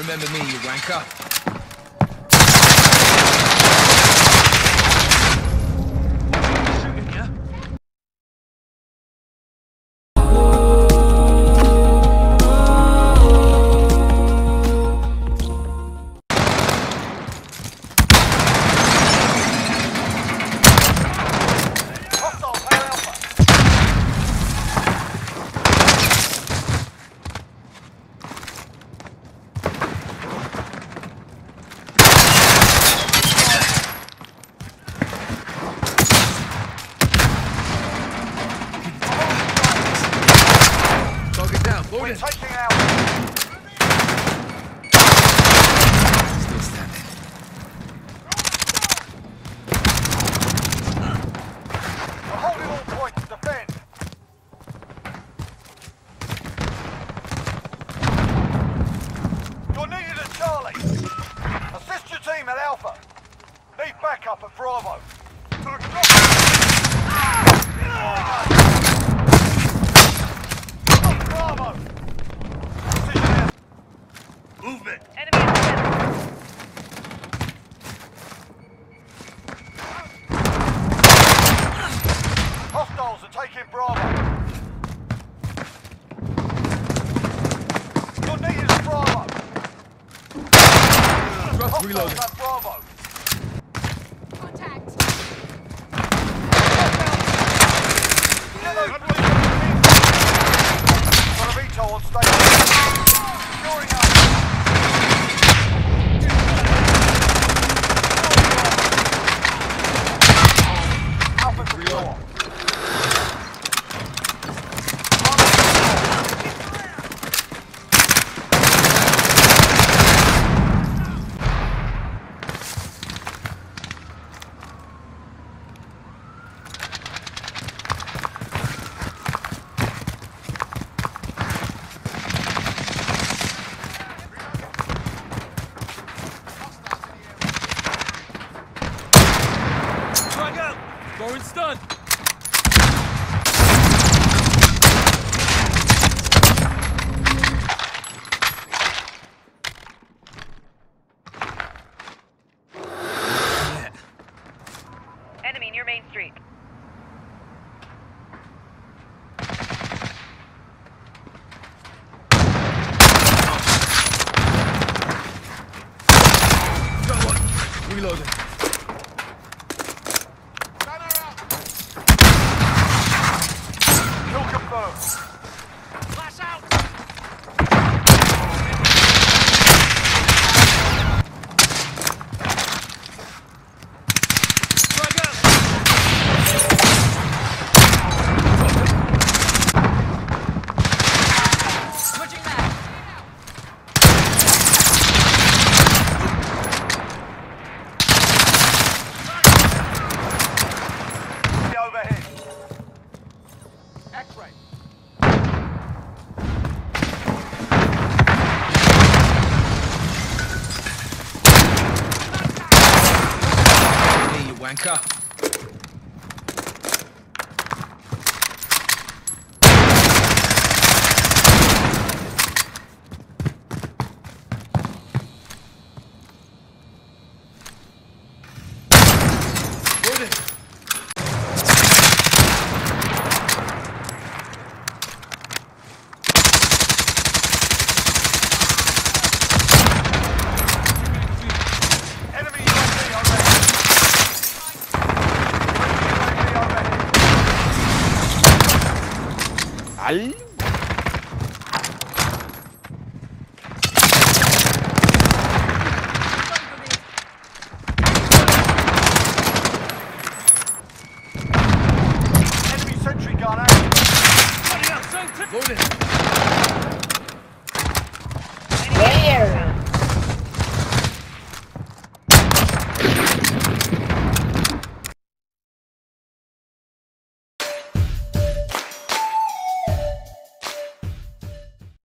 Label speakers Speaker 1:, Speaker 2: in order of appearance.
Speaker 1: remember me, you wanker. Shooting, yeah?
Speaker 2: We're taking out.
Speaker 1: Still standing.
Speaker 2: We're holding all points. Defend. You're needed at Charlie. Assist your team at Alpha. Need backup at Bravo. Bravo. Movement.
Speaker 3: Enemy in the center.
Speaker 2: Hostiles are taking Bravo. You're needed at Bravo.
Speaker 1: Rough reloading.
Speaker 2: Hostiles at Bravo.
Speaker 3: Contact.
Speaker 2: Get those police in. Got a VTOL on station. Securing up. Alpha secure.
Speaker 1: Drag out! Throwing stun!
Speaker 3: Enemy near Main Street.
Speaker 1: Got one! Reloading.
Speaker 2: Kill confirmed.
Speaker 3: Flash out!
Speaker 1: Drag out!
Speaker 3: Switching back.
Speaker 2: Overhead. X-ray.
Speaker 1: Hey, you wanker. Loading.
Speaker 2: Enemy UAV overhead. UAV overhead.